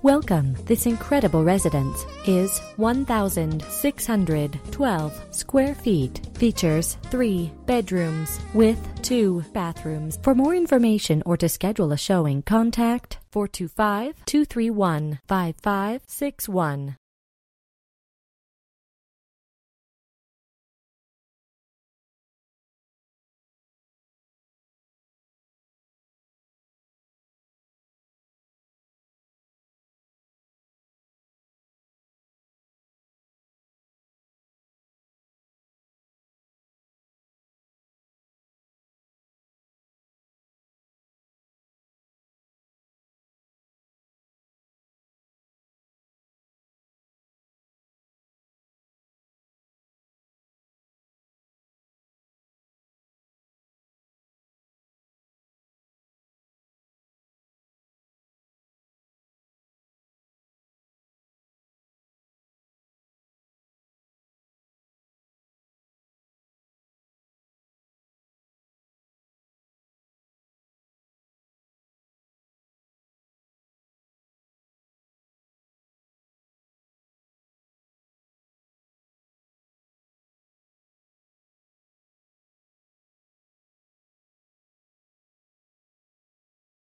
Welcome. This incredible residence is 1,612 square feet. Features 3 bedrooms with 2 bathrooms. For more information or to schedule a showing, contact 425-231-5561.